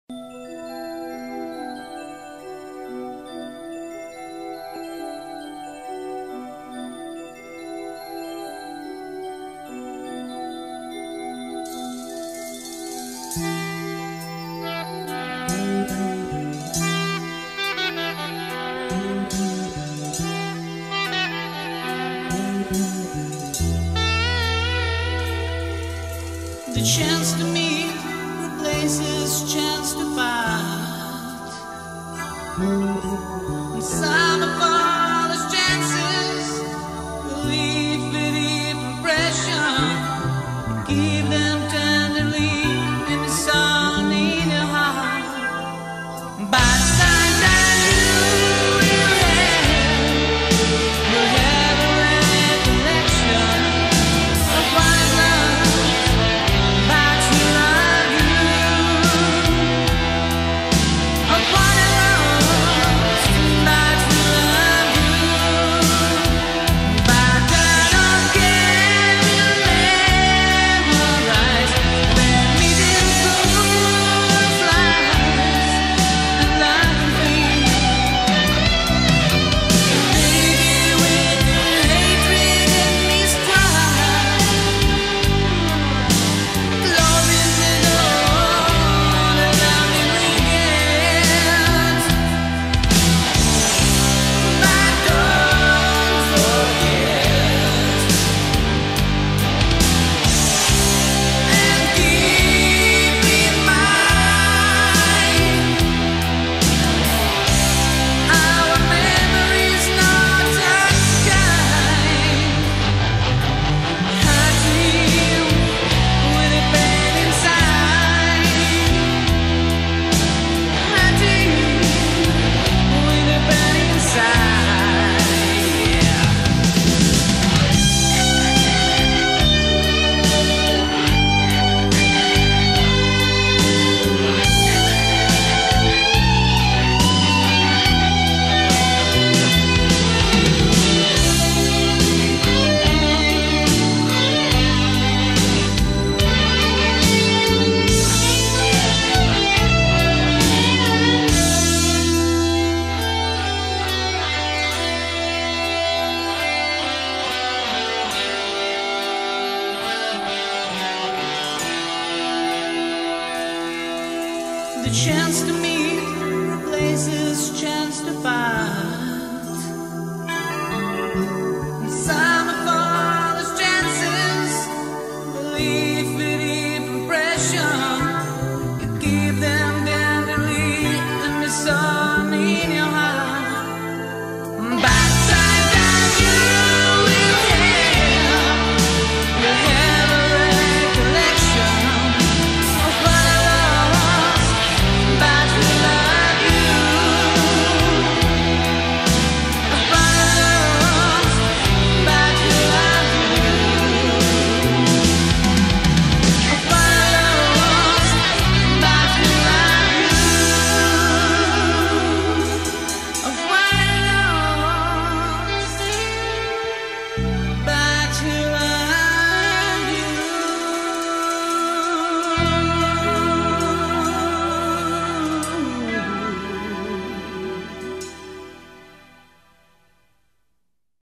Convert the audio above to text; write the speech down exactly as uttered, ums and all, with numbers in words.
The chance to meet replaces chance to part, and some of all those chances will leave a deep impression. Give them tenderly in the sun in your heart. By the time that you will have, you'll have a recollection of what love. The chance to meet replaces chance to find.